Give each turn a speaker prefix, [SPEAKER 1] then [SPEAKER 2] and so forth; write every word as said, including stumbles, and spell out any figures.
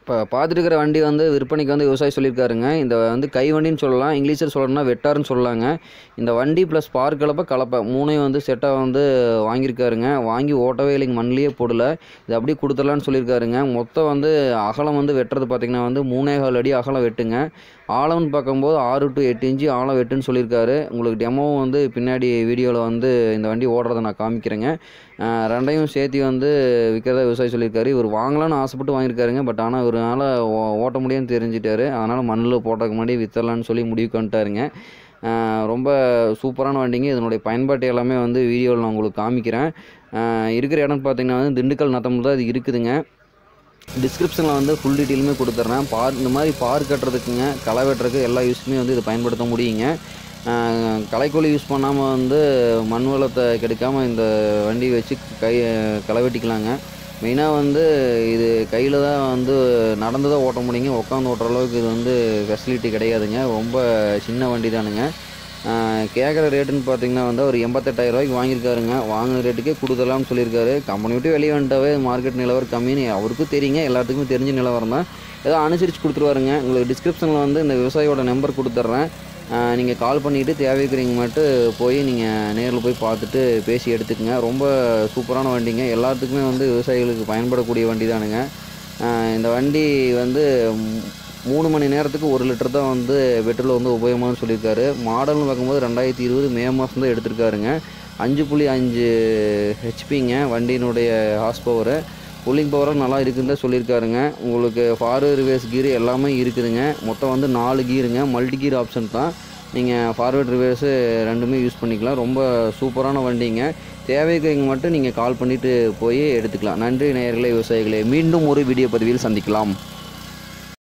[SPEAKER 1] இப்போ பார்த்துட்டு வண்டி வந்து விற்பனைக்கு வந்து விவசாயி சொல்லியிருக்காருங்க. இந்த வந்து கை வண்டின்னு சொல்லலாம், இங்கிலீஷில் சொல்லணும்னா வெட்டார்னு சொல்லலாங்க. இந்த வண்டி ப்ளஸ் ஸ்பார்க் கலப்பை கலப்பை மூணையும் வந்து செட்டாக வந்து வாங்கியிருக்காருங்க. வாங்கி ஓட்டவே இல்லைங்க, மண்ணிலேயே போடல. இது அப்படியே கொடுத்துடலான்னு சொல்லியிருக்காருங்க. மொத்தம் வந்து அகலம் வந்து வெட்டுறது பார்த்திங்கன்னா வந்து மூணே கால் அடி அகலம் வெட்டுங்க. ஆழம்னு பார்க்கும்போது ஆறு டு எட்டு இன்ச்சு ஆழம் வெட்டுன்னு சொல்லியிருக்காரு. உங்களுக்கு டெமோவும் வந்து பின்னாடி வீடியோவில் வந்து இந்த வண்டி ஓடுறதை நான் காமிக்கிறேங்க. ரெண்டையும் சேர்த்து வந்து விற்கிறதா விவசாயி சொல்லியிருக்காரு. இவர் வாங்கலான்னு ஆசைப்பட்டு வாங்கியிருக்காருங்க. பட் ஆனால் இவரால் ஓ ஓட்ட முடியும்னு தெரிஞ்சிட்டாரு. அதனால் மண்ணில் போட்டதுக்கு முன்னாடி விற்றலான்னு சொல்லி முடிவுக்கு வந்துட்டாருங்க. ரொம்ப சூப்பரான வண்டிங்க. இதனுடைய பயன்பாட்டு எல்லாமே வந்து வீடியோவில் நான் உங்களுக்கு காமிக்கிறேன். இருக்கிற இடம்னு பார்த்தீங்கன்னா வந்து திண்டுக்கல் நத்தம் தான் இது இருக்குதுங்க. டிஸ்கிரிப்ஷனில் வந்து ஃபுல் டீட்டெயிலுமே கொடுத்துட்றேன். பார் இந்த மாதிரி பார் கட்டுறதுக்குங்க, களை வெட்டுறதுக்கு எல்லா யூஸுமே வந்து இதை பயன்படுத்த முடியுங்க. களைக்கோழி யூஸ் பண்ணாமல் வந்து மண் வளத்தை கெடுக்காமல் இந்த வண்டி வச்சு கை களை வெட்டிக்கலாங்க. மெயினாக வந்து இது கையில் தான் வந்து நடந்து தான் ஓட்ட முடியுங்க. உட்காந்து ஓட்டுற அளவுக்கு இது வந்து ஃபெசிலிட்டி கிடையாதுங்க. ரொம்ப சின்ன வண்டி தானுங்க. கேட்குற ரேட்டுன்னு பார்த்தீங்கன்னா வந்து ஒரு எண்பத்தெட்டாயிரம் ரூபாய்க்கு வாங்கியிருக்காருங்க. வாங்கின ரேட்டுக்கே கொடுத்துடலாம்னு சொல்லியிருக்காரு. கம்பெனி விட்டு வெளியே வந்துட்டாவே மார்க்கெட் நிலவரம் கம்மின்னு அவருக்கும் தெரியுங்க, எல்லாத்துக்குமே தெரிஞ்ச நிலவரம் தான். ஏதோ அனுசரித்து கொடுத்துருவாருங்க. உங்களுக்கு டிஸ்கிரிப்ஷனில் வந்து இந்த விவசாயியோட நம்பர் கொடுத்துட்றேன். நீங்கள் கால் பண்ணிவிட்டு தேவைக்கிறீங்க மட்டும் போய் நீங்கள் நேரில் போய் பார்த்துட்டு பேசி எடுத்துக்கங்க. ரொம்ப சூப்பரான வண்டிங்க. எல்லாத்துக்குமே வந்து விவசாயிகளுக்கு பயன்படக்கூடிய வண்டி தானுங்க. இந்த வண்டி வந்து மூணு மணி நேரத்துக்கு ஒரு லிட்டர் தான் வந்து பெட்ரோல் வந்து உபயோகமானு சொல்லியிருக்காரு. மாடல்னு பார்க்கும்போது ரெண்டாயிரத்தி இருபது மே மாதம் தான் எடுத்திருக்காருங்க. அஞ்சு புள்ளி அஞ்சு ஹெச்பிங்க வண்டியினுடைய ஹார்ஸ் பவரு. கூலிங் பவரும் நல்லா இருக்குன்னு தான் சொல்லியிருக்காருங்க. உங்களுக்கு ஃபார்வர்டு ரிவர்ஸ் கீர் எல்லாமே இருக்குதுங்க. மொத்தம் வந்து நாலு கீருங்க. மல்டி கீர் ஆப்ஷன் தான். நீங்கள் ஃபார்வர்டு ரிவர்ஸு ரெண்டுமே யூஸ் பண்ணிக்கலாம். ரொம்ப சூப்பரான வண்டிங்க. தேவைக்கு மட்டும் நீங்கள் கால் பண்ணிவிட்டு போய் எடுத்துக்கலாம். நன்றி நேயர்களே, விவசாயிகளே. மீண்டும் ஒரு வீடியோ பதிவில் சந்திக்கலாம்.